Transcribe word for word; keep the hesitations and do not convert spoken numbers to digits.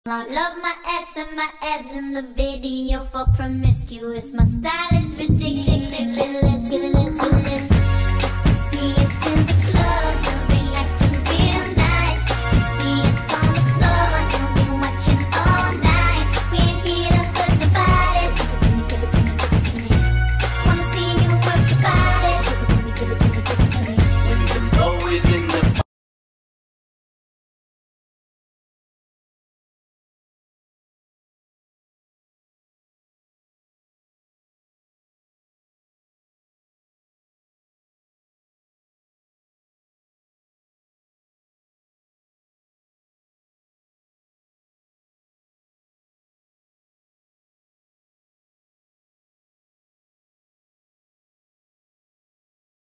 I love my ass and my abs in the video for promiscuous. My